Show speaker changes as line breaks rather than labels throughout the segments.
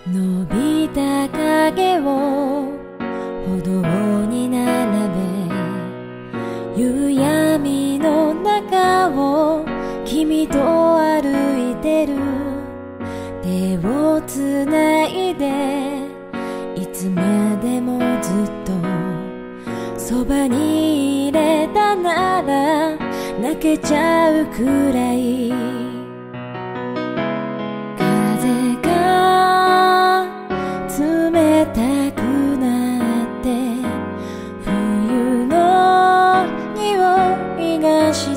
伸びた影を歩道に並べ、夕闇の中を君と歩いてる。手をつないでいつまでもずっとそばにいれたなら泣けちゃうくらい。風が冷たくなって冬の匂いがした。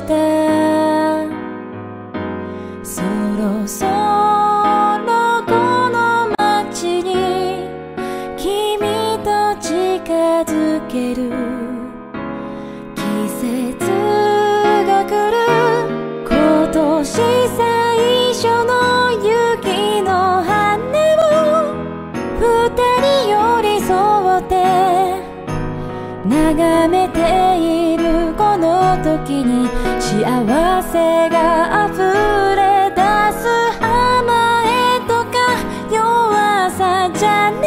そろそろこの街に君と近づける。季節が来る。今年最初の雪の羽を二人寄り添って眺めている。この時に幸せが溢れ出す。甘えとか弱さじゃない、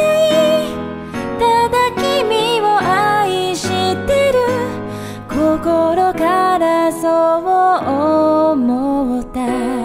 ただ君を愛してる。心からそう思った。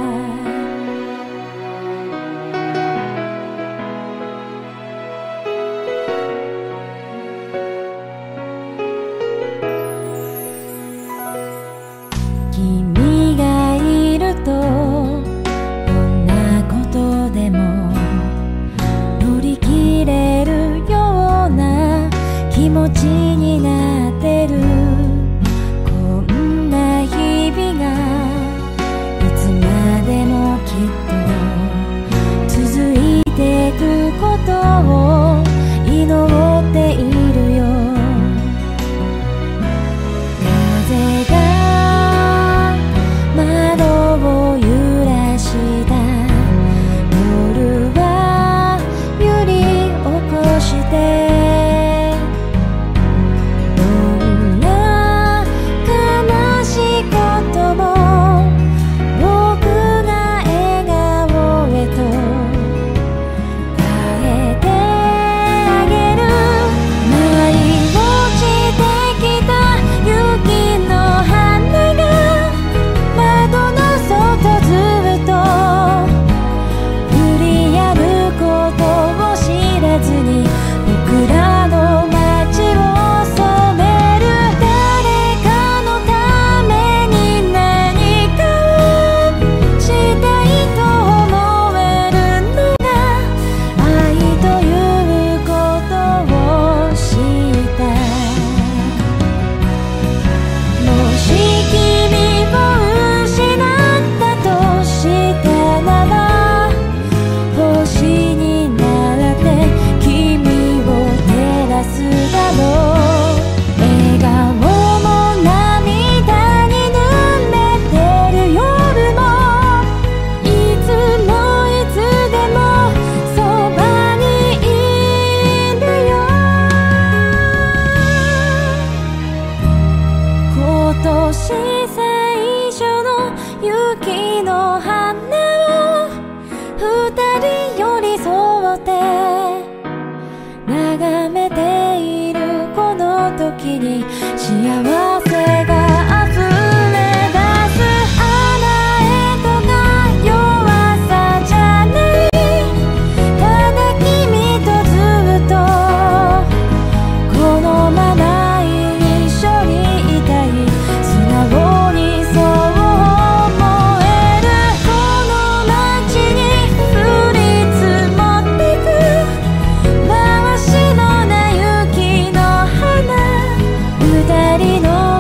君がいるとどんなことでも乗り切れるような気持ちになってる。こんな日々がいつまでもきっと続いてくことを祈っているよ。風が窓を揺らした夜は揺り起こして、どんな悲しいことも僕が笑顔へと変えてあげる。舞い落ちてきた雪の花が窓の外ずっと降り止むことを知らずに僕らの街を染める。誰かのために何かをしたいと思えるのが愛ということを知った。もし君を失ったとしたなら星になって君を照らすだろう。笑顔も涙に濡れてる夜もいつもいつでもそばにいるよ。今年最初の雪の花を二人寄り添って眺めている。この時に幸せが溢れ出す。甘えとか弱さじゃない、ただ君とずっとこのまま一緒にいたい。素直にそう思える。この街に降り積もってく真っ白な雪の花、二人の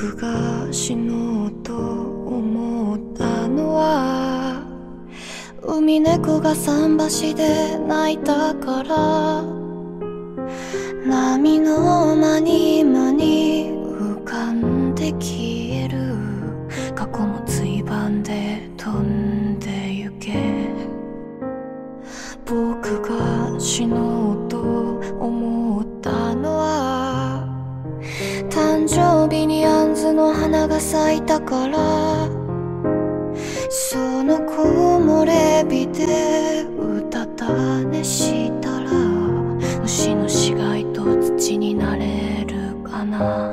僕が死のうと思ったのは海猫が桟橋で泣いたから。波の間に間に浮かんで消える過去もついばんで飛んでゆけ。僕が死のうと思ったのは誕生日に杏の花が咲いたから。その木漏れ日でうたた寝したら虫の死骸と土になれるかな。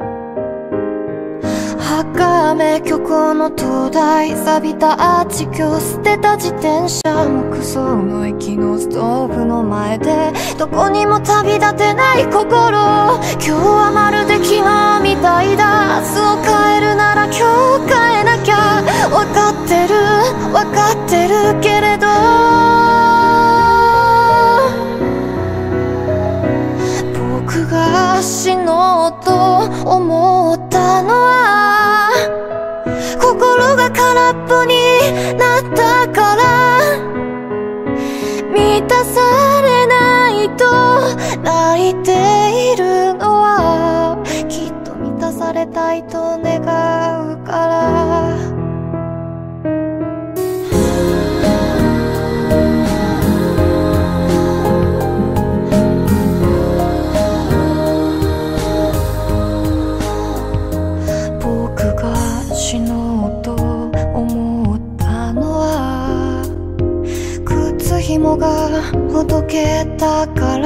茜虚構の灯台、錆びたアーチ橋、捨てた自転車、木造の駅のストーブの前でどこにも旅立てない心。今日はまるで昨日みたいだ。明日を変えるなら今日変えなきゃ。分かってる分かってるけれど僕が死のうと思ったのは心が空っぽになったから。満たされないと泣いているのはきっと満たされたいと願うから。死のうと思ったのは靴ひもがほどけたから。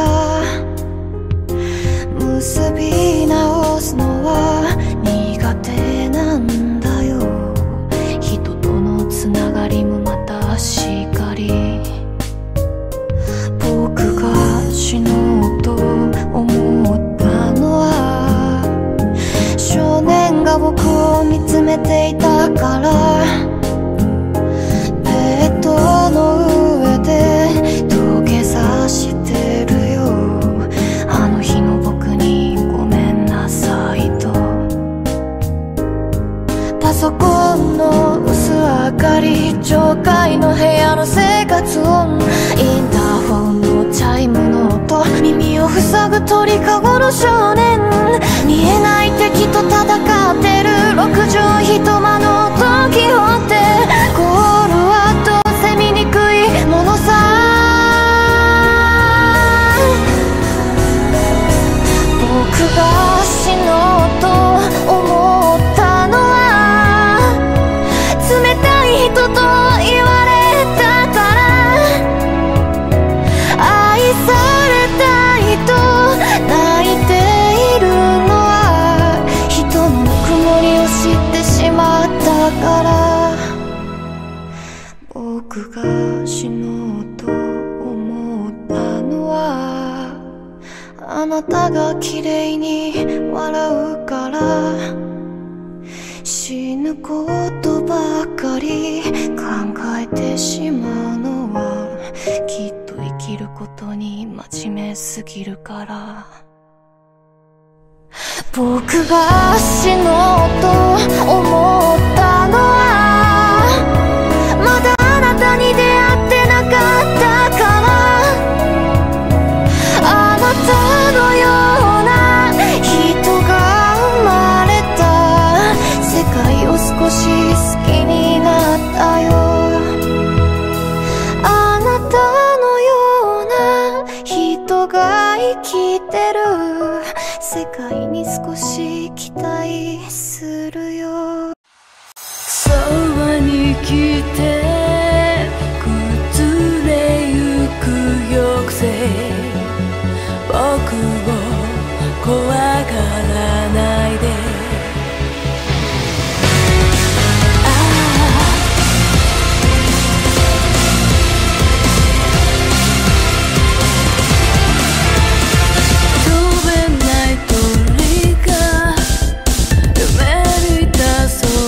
結び直すのは苦手なんだよ。人とのつながりもまたしかり。僕が死のうと思ったのは少年が僕を見つめていたから。ベッドの上で土下座してるよ。あの日の僕にごめんなさいと。パソコンの薄明かり、上階の部屋の生活音、インターホンのチャイムの音、耳を塞ぐ鳥かごの少年、見えない敵と戦ってる六畳一間のドンキホーテ。ゴールはどうせ見にくいものさ。僕が死のうと思ったのは冷たい人と言われたから。愛されたいと泣いているのは人のぬくもりを知ってしまったから。僕が死のうと思ったのはあなたが綺麗に笑うから。死ぬことばかり考えてしまうのはきっと生きることに真面目すぎるから。僕が死のうと思ったのはまだあなたに出会ってなかったから。あなたのような人が生まれた世界を少し好きになったよ。あなたのような人が生きてる世界に少し期待するよ。そばに来て崩れゆく抑制、僕を怖がらないで。飛べない鳥が夢見た空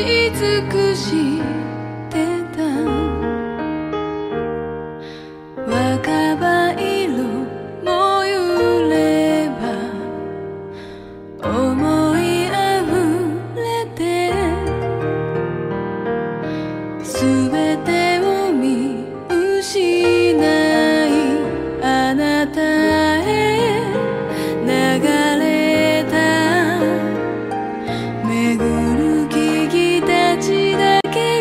し尽くしてた若葉色も揺れば思いあふれて全てを見失いあなたへ流れた巡る木々たちだけ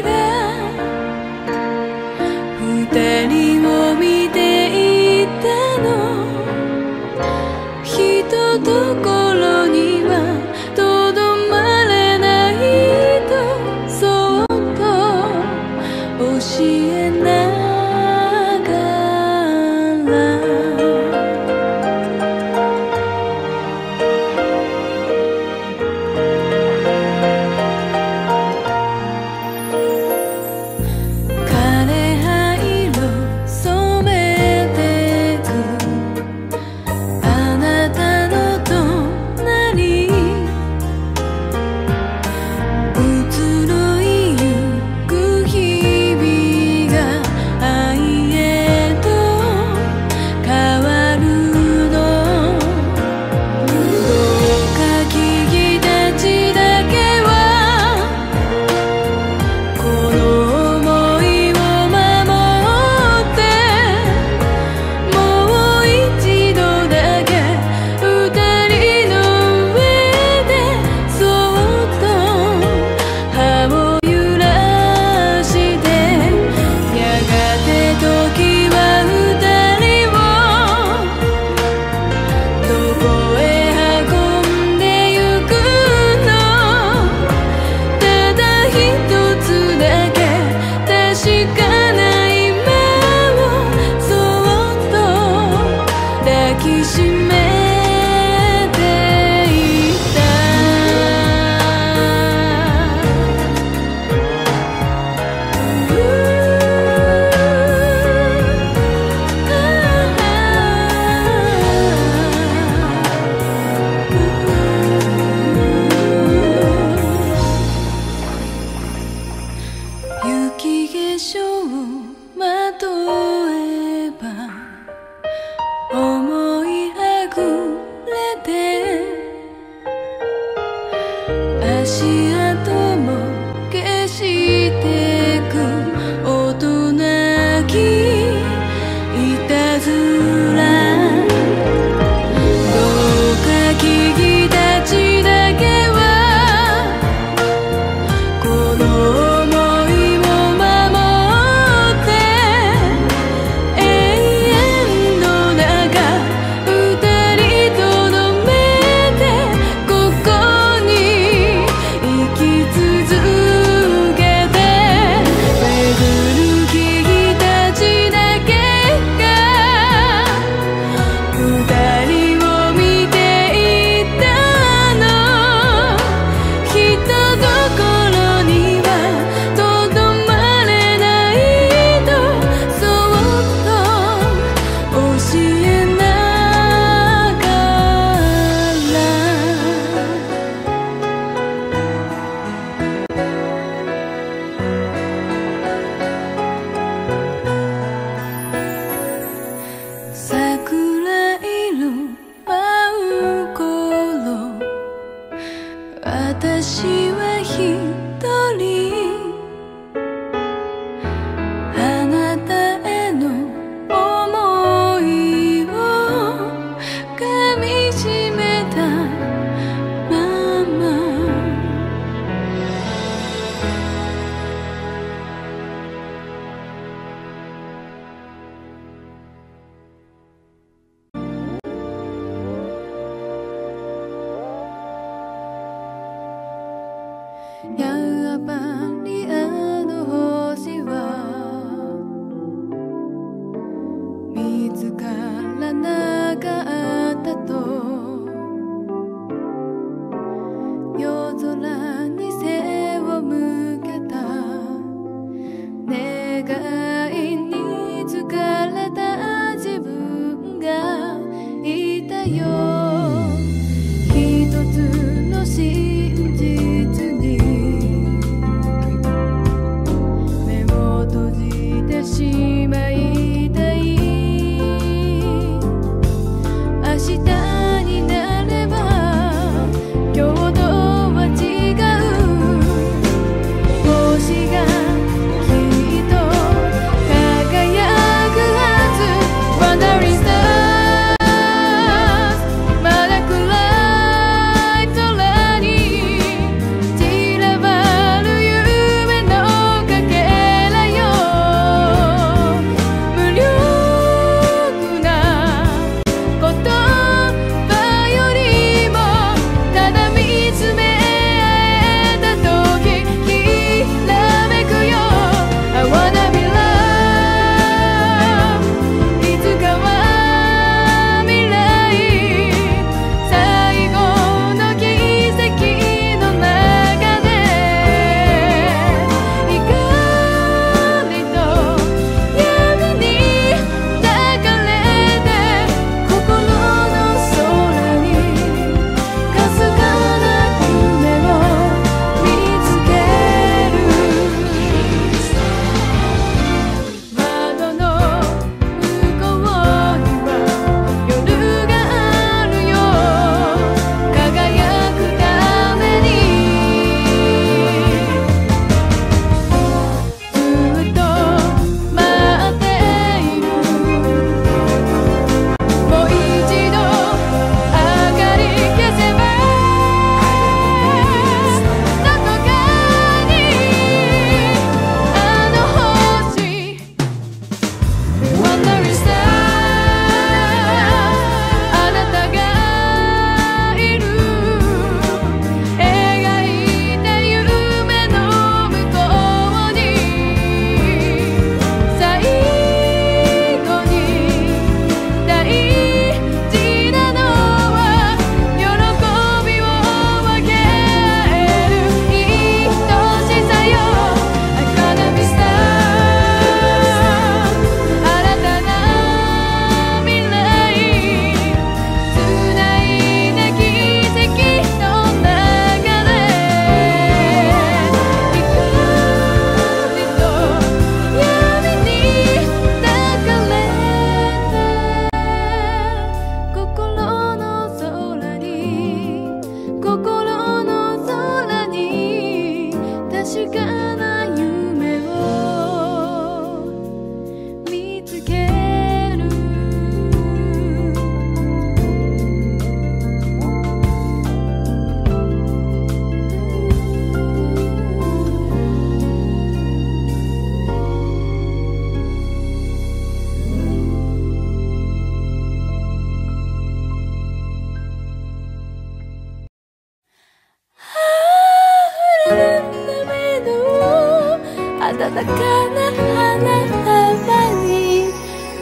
かな花束に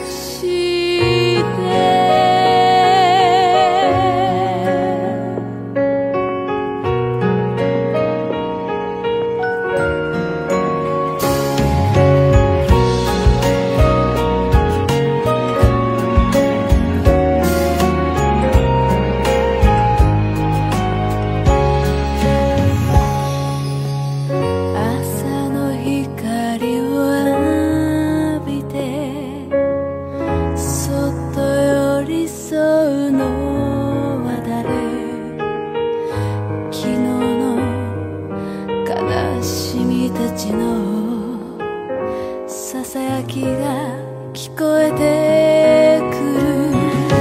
してささやきが聞こえてくる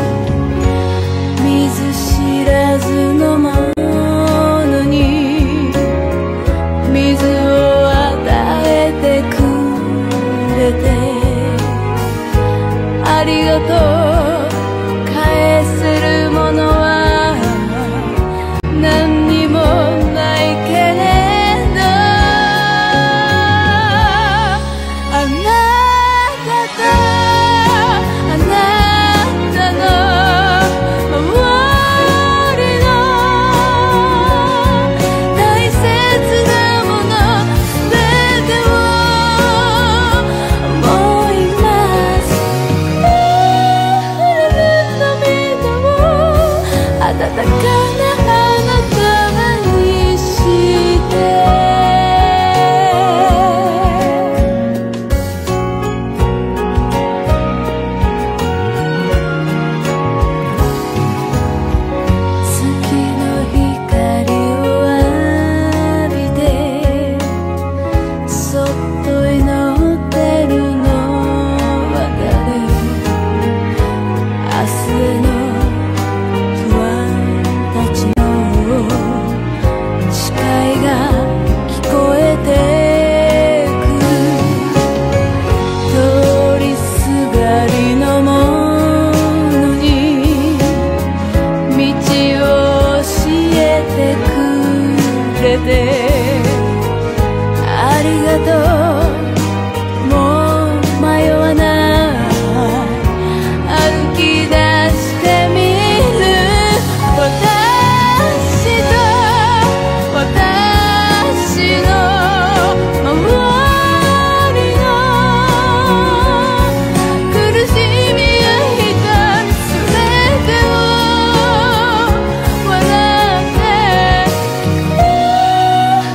見ず知らずのものに水を与えてくれてありがとう返せるものは何にもないけれどあなたとあなたの周りの大切なものすべてを思います溢れる涙を温かな花束にしてありがとうもう迷わない歩き出してみる私と私の周りの苦しみや痛みすべてを笑って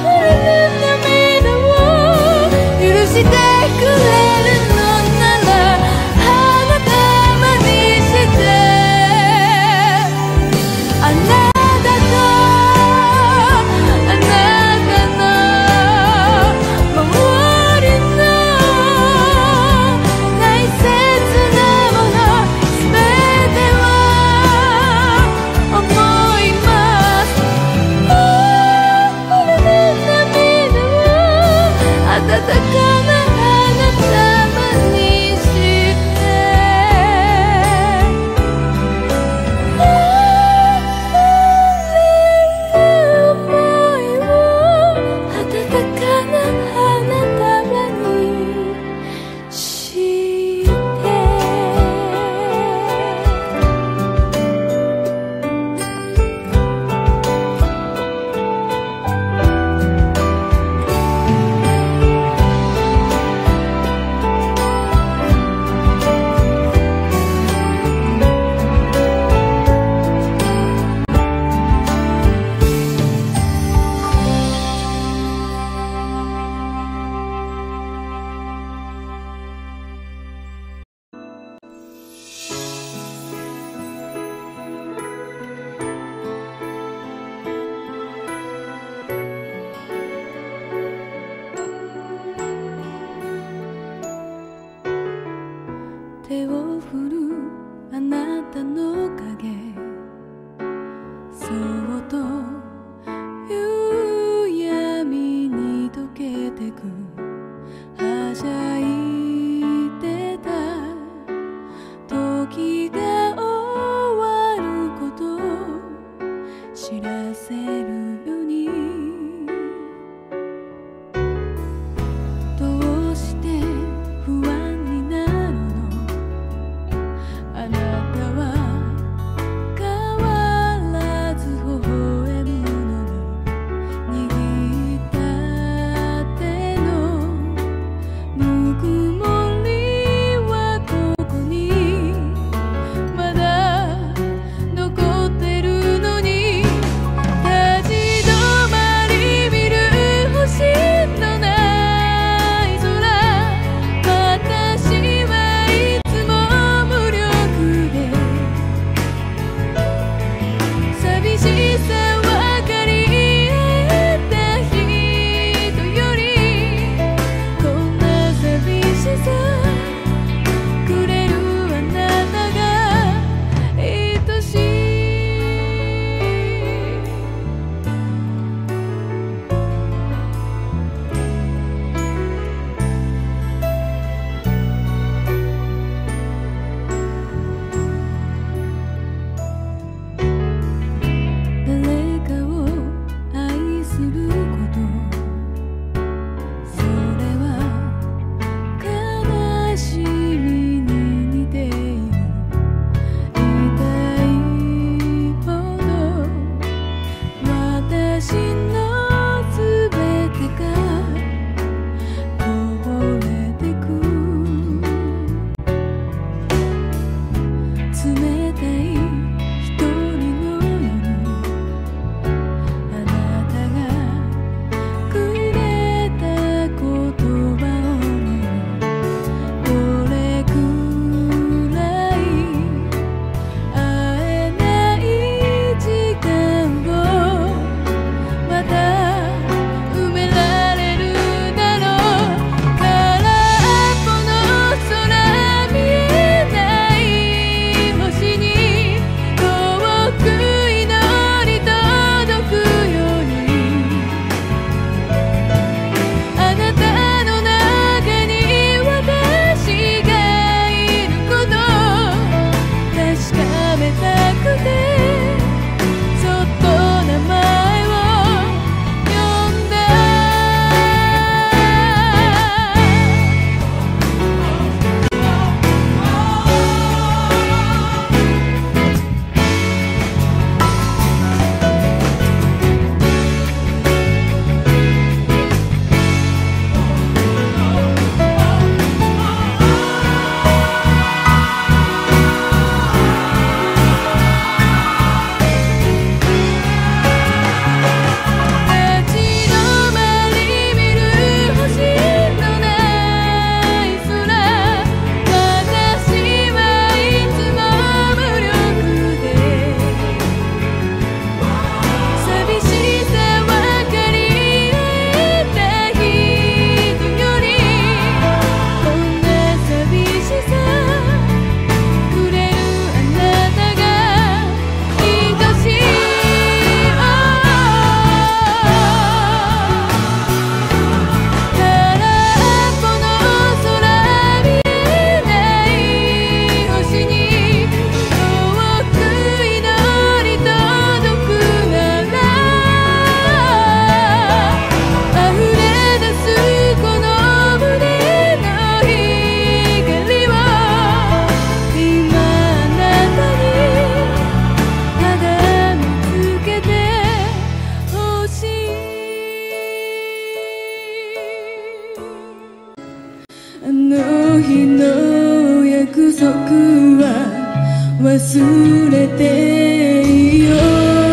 は忘れていよう。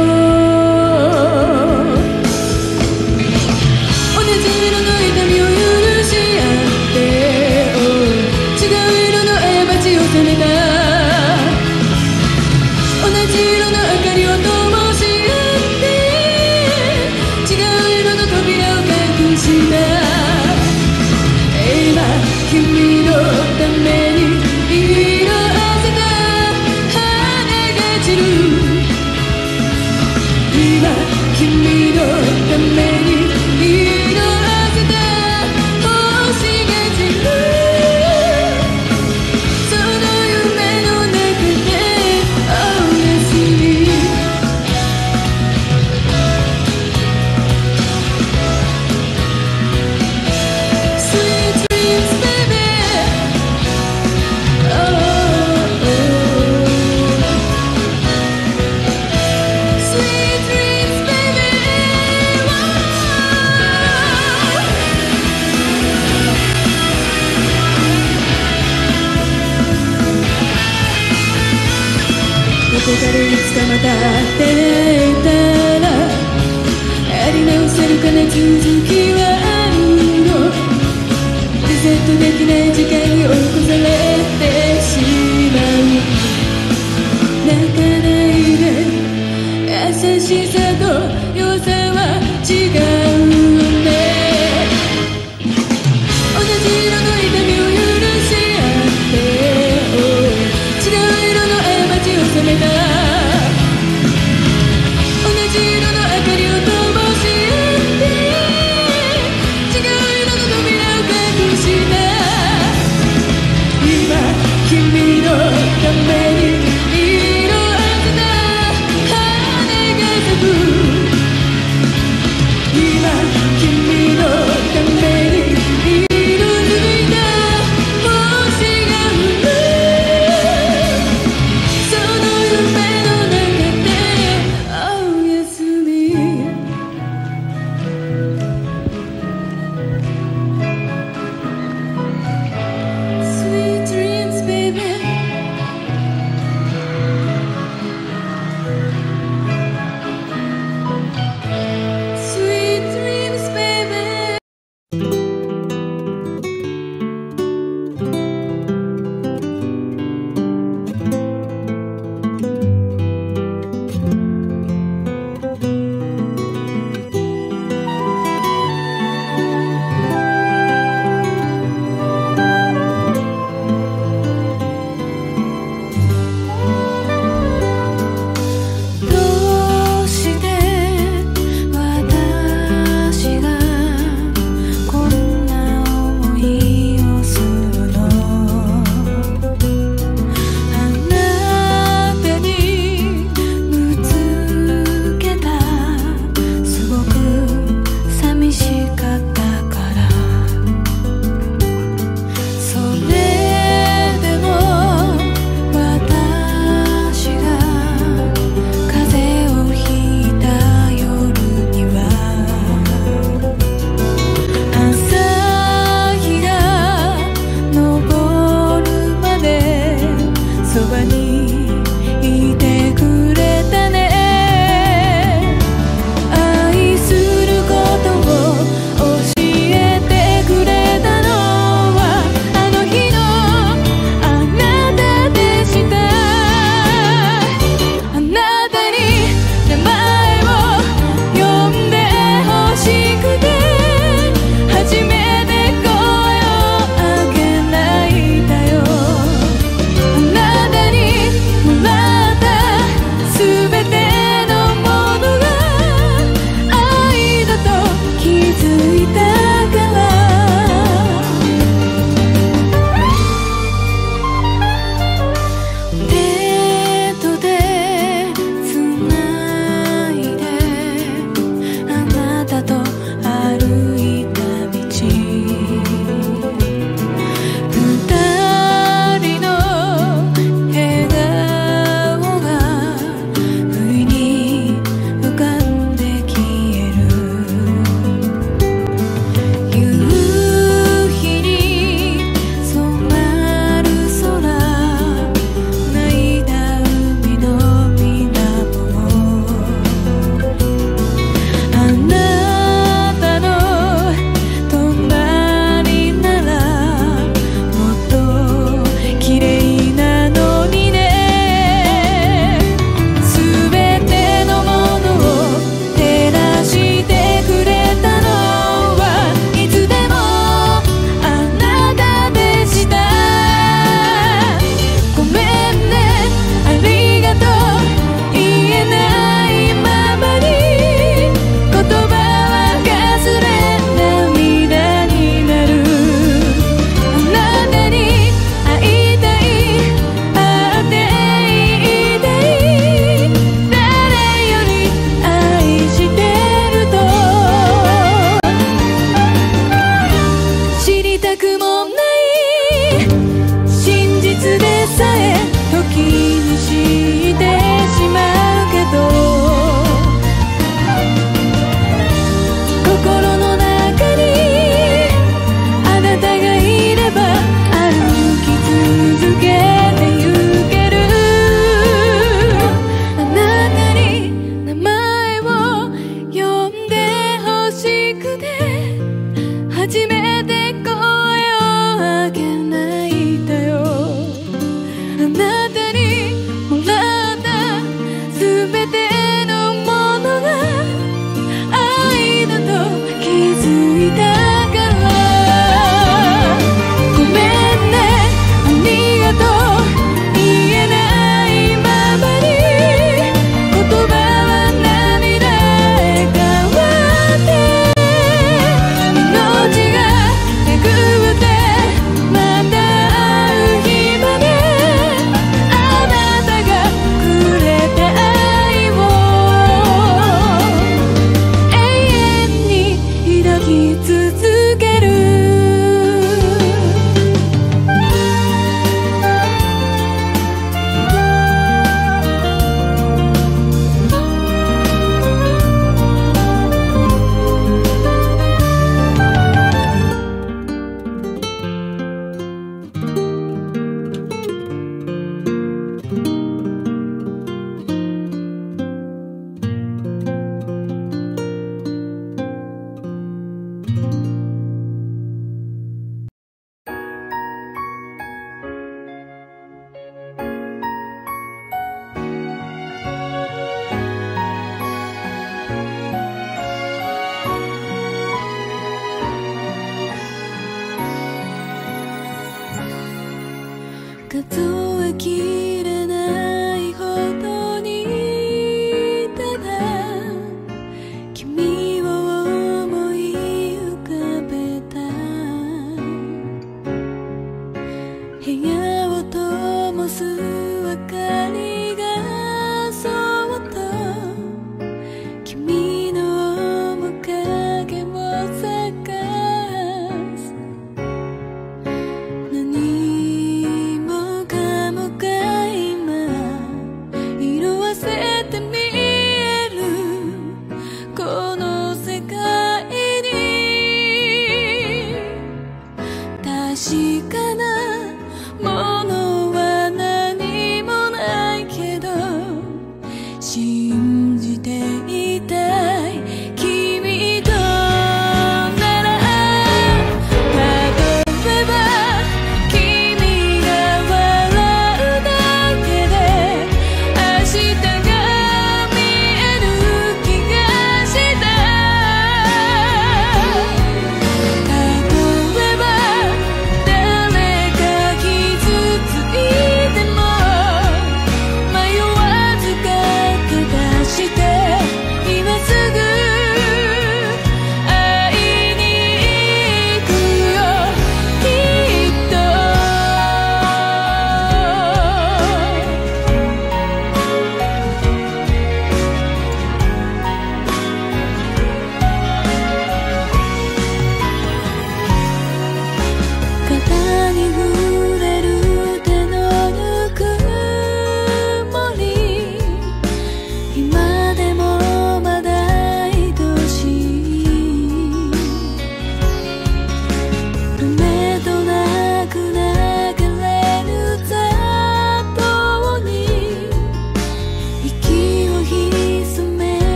同じ色の痛みを許し合って違う色の過ちを責めた。同じ色の明かりを灯し合って違う色の扉を隠した。今君のために色あせた羽が散る。今君のために色あせた星が散る。その夢の中でおやすみ。Sweet dreams baby。Sweet dreams baby。どこかでいつかまた会ってたらやり直せるかな、続きはあるの。リセットできない時間に追い越されてしまう。泣かないで、優しさと弱さは違うね。同じ色の痛みを許し合って違う色の過ちを責めた。同じ色の明かりを灯し合って違う色の扉を隠した。今君のために色あせた羽が咲く。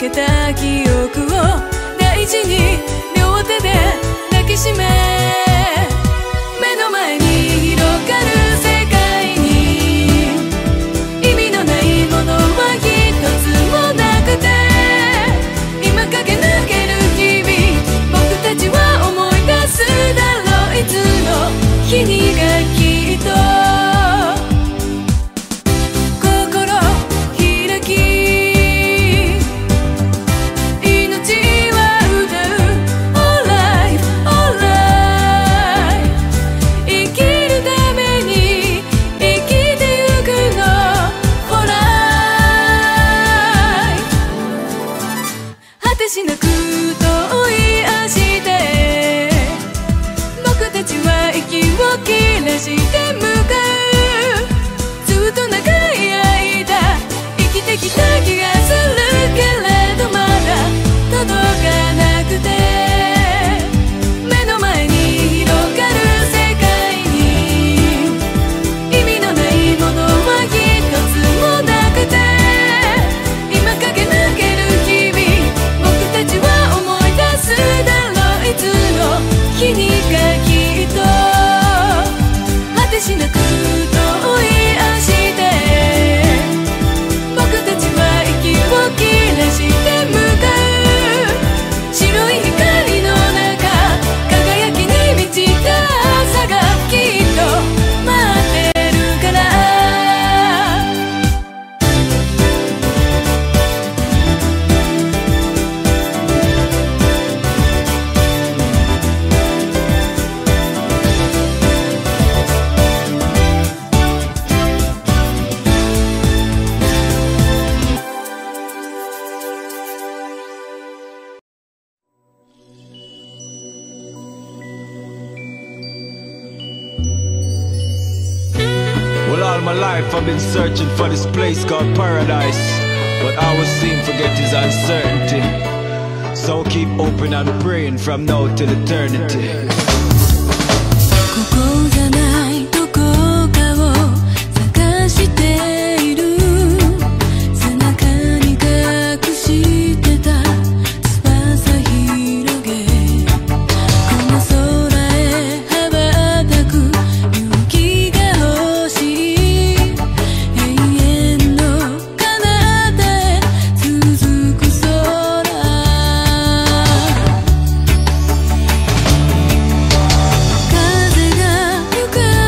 れた記憶を大事に両手で抱きしめ、目の前に広がる世界に意味のないものは一つもなくて、今駆け抜ける日々、僕たちは思い出すだろう、いつの日にかきっとしなく遠い足で僕たちは息を切らして向かう、ずっと長い間生きてきた気がするけれど、まだ届かなくて、目の前に広がる世界に意味のないものは一つもなくて、今駆け抜ける日々、僕たちは思い出すだろう、いつの日にかきっと果てしなく遠い足で僕たちは息を切らして向かう、白い光の中輝きに満ちた朝がきっと待ってるから。
Well, all my life I've been searching for this place called paradise, but all we seem to forget is uncertainty. So keep hoping and praying from now till eternity.
ここじゃないどこかを探している、背中に隠してた翼広げ、この空へ羽ばたく勇気が欲しい、永遠の彼方へ続く空、風が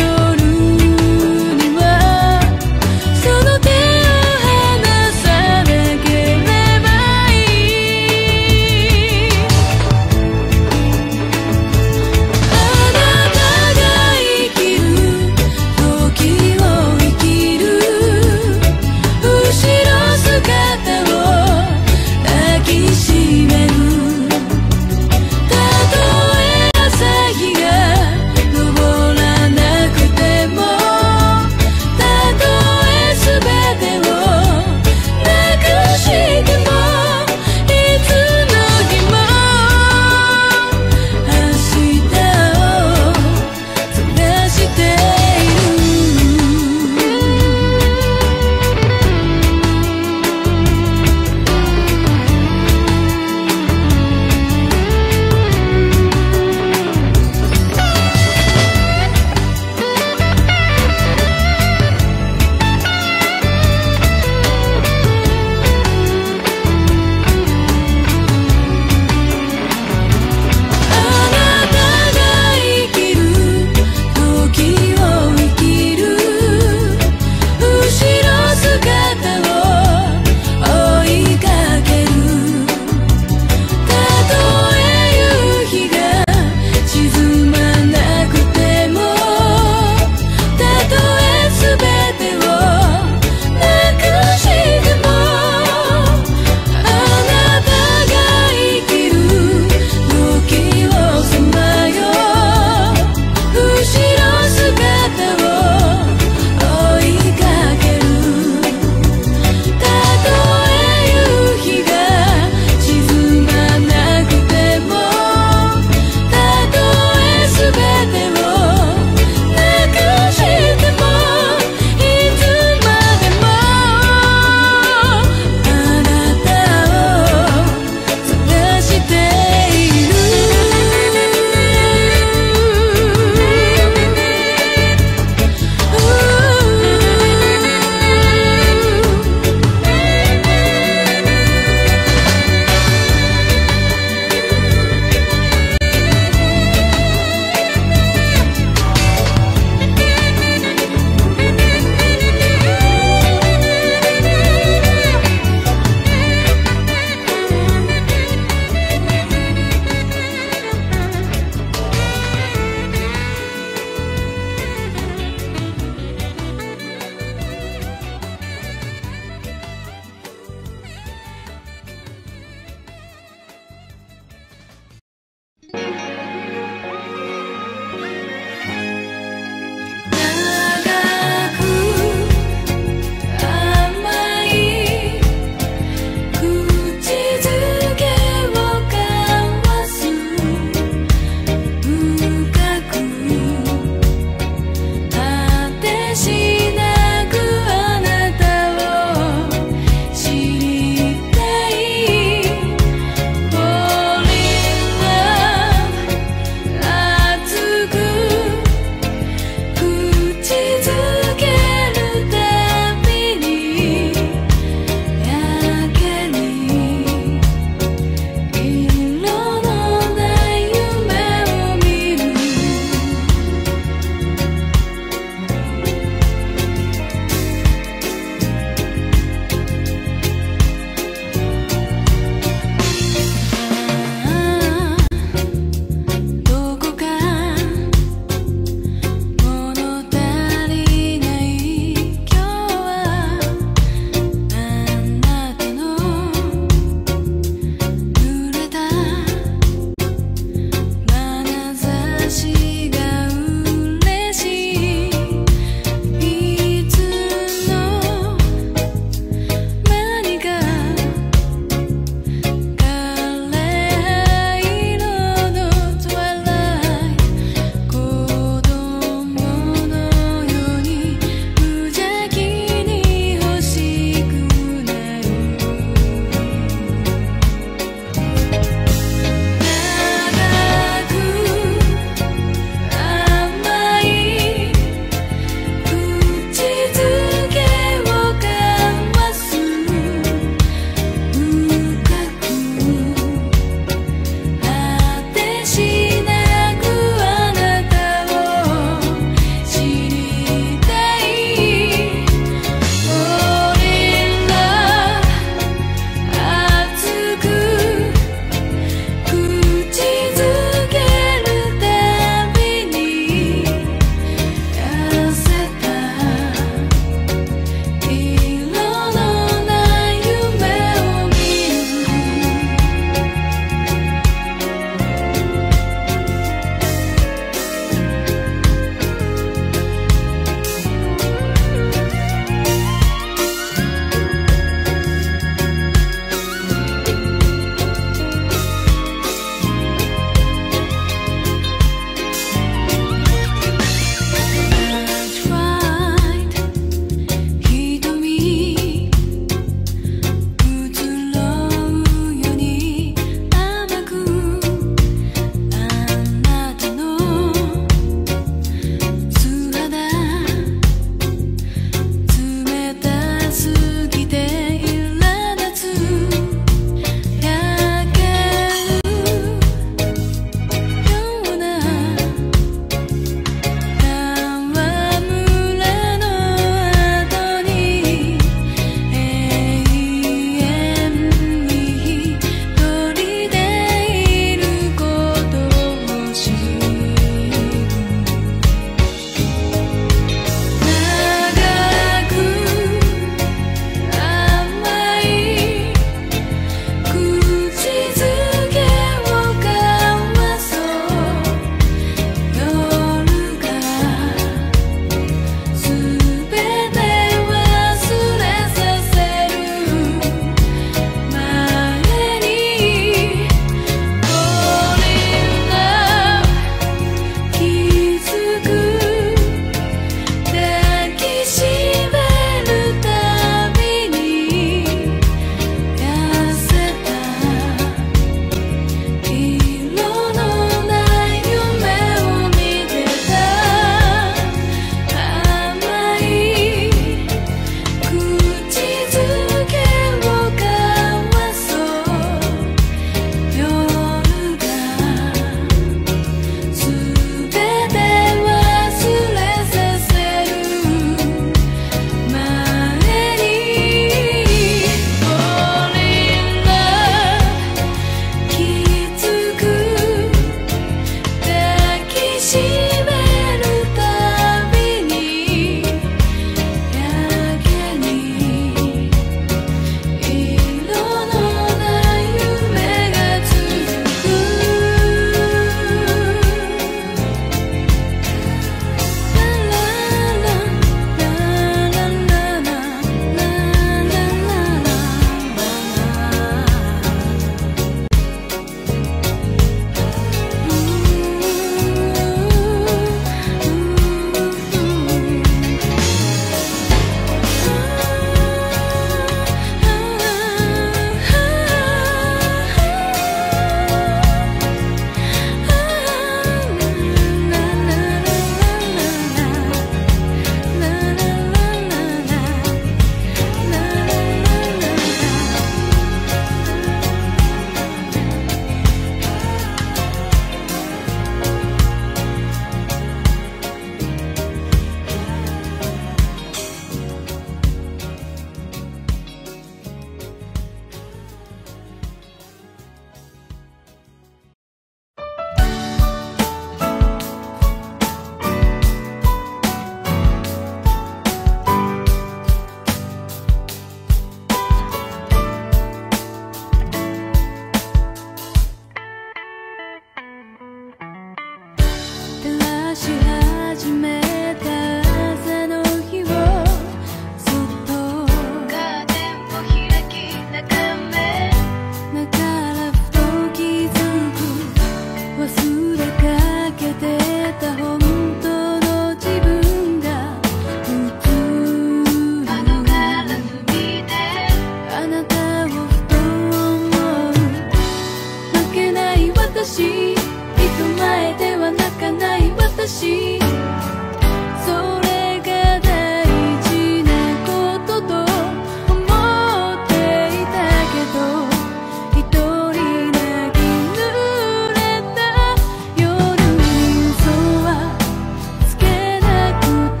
私、人前では泣かない私、それが大事なことと思っていたけど、一人泣き濡れた夜に嘘はつけなくて、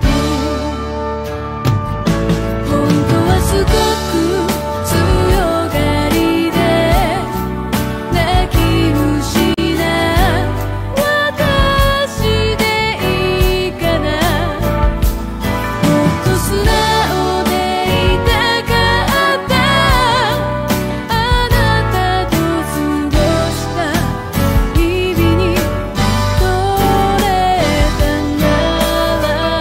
本当はすごく強がりで泣き虫な私でいいかな。もっと素直でいたかった。あなたと過ごした日々に取れたなら。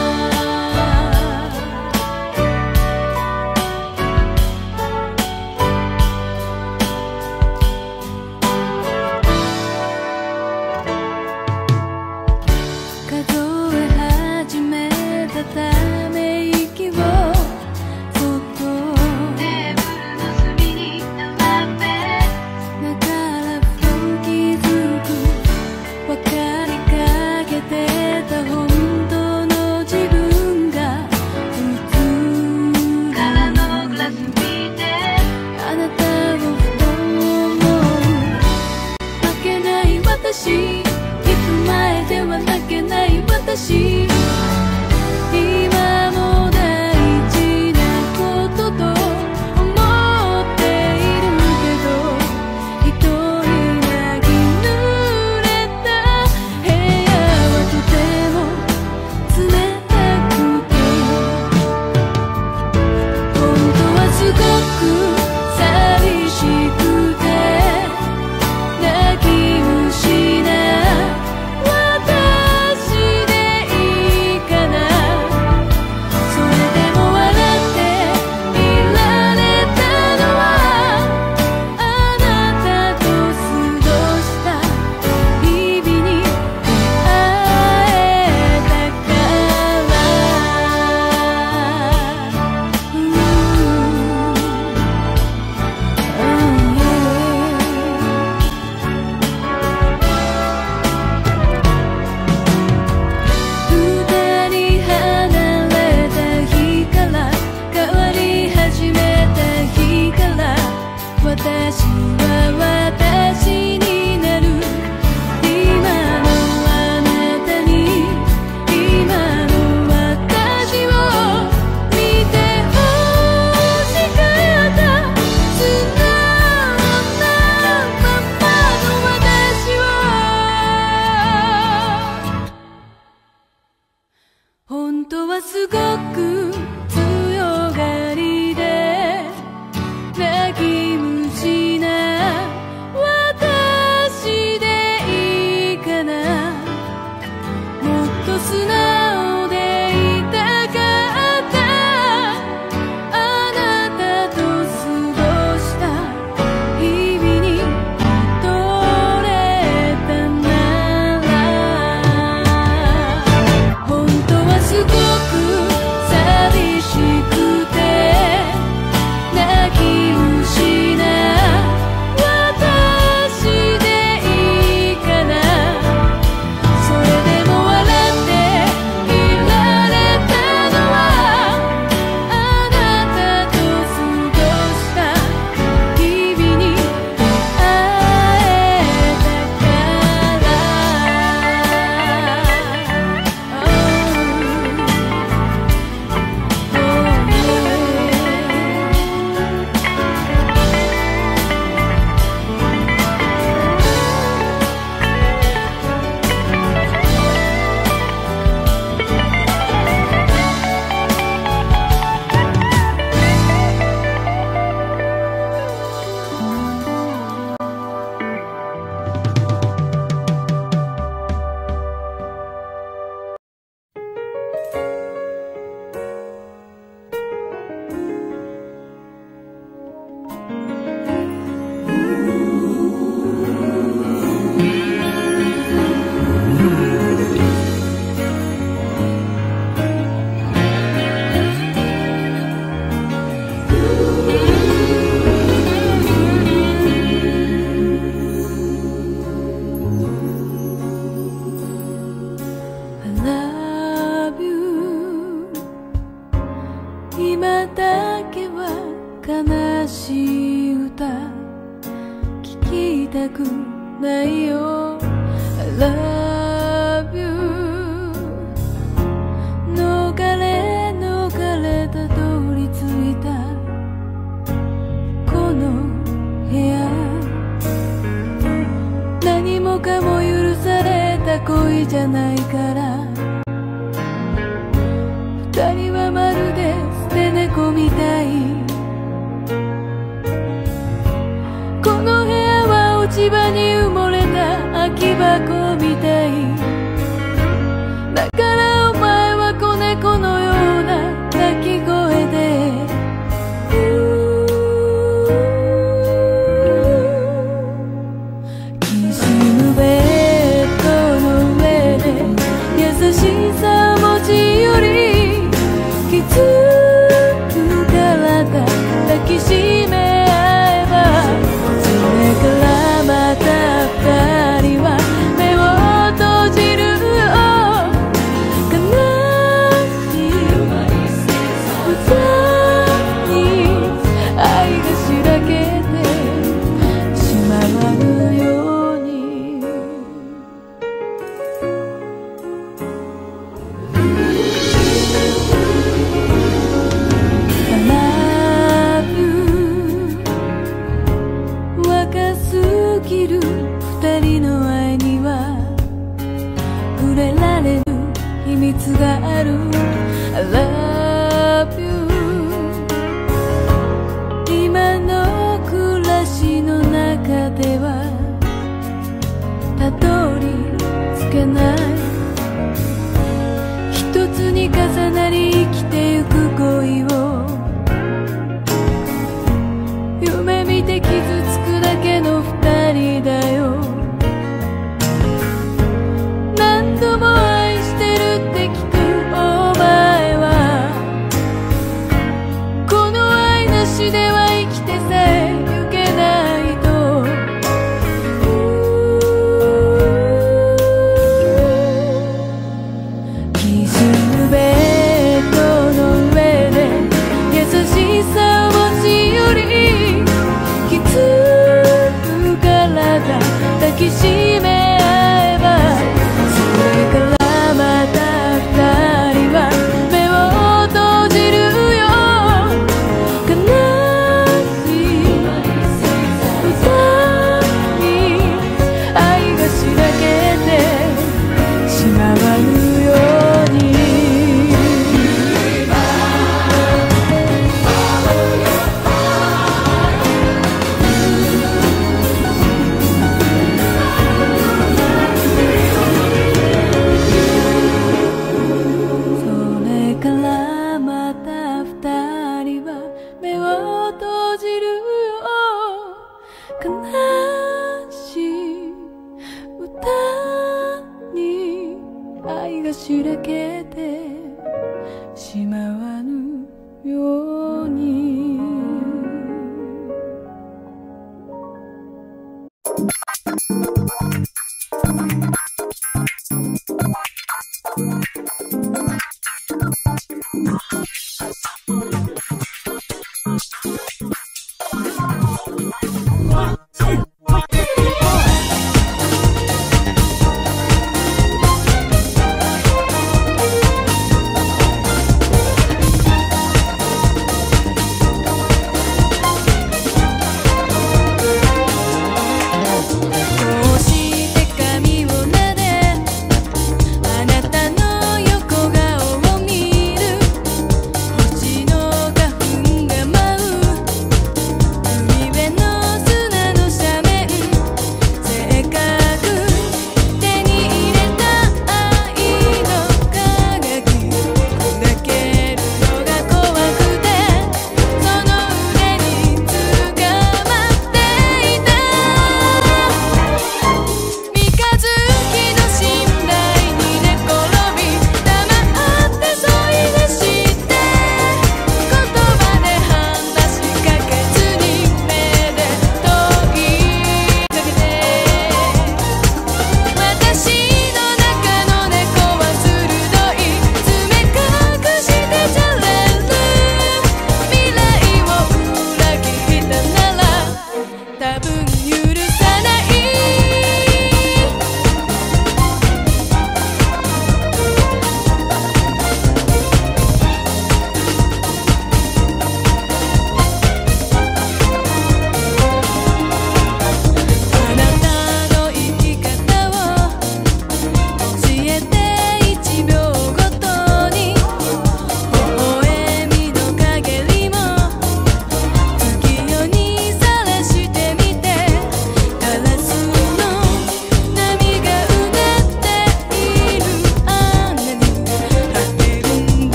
数え始めたため息をそっとテーブルの隅に並べ、だからふと気づく、分かりかけてた本当の自分が映る。空のグラス見てあなたをふと思う。負けない私、人前では泣けない私、今も大事なことと思っているけど、一人泣き濡れた部屋はとても冷たくて、本当はすごく寂しくて泣き虫な私でいいか love you 逃れ逃れたどり着いたこの部屋何もかも許された恋じゃないから二人はまるで捨て猫みたいこの部屋は落ち葉に埋もれた空き箱みたいだからお前は子猫のような鳴き声できしむベッドの上で優しさを持ち寄り気づくからだ抱きしめ合えばそれからまた二人は目を閉じるよ悲しい歌に愛がしらけてしまわぬように若すぎる二人の愛には触れられぬ秘密がある I love you 今の暮らしの中ではたどり着けない一つに重なり生きてゆく恋を夢見て傷つくだけの二人だよ何度も愛してるって聞くお前はこの愛なしでは生きてさえゆけないときしむベッドの上で優しさを持ち寄り気づくからだ抱きしめ合えばそれからまた二人は目を閉じるよ悲しい歌に愛がしらけてしまわぬようにそれからまた二人は目を閉じるよ悲しい歌に愛がしらけて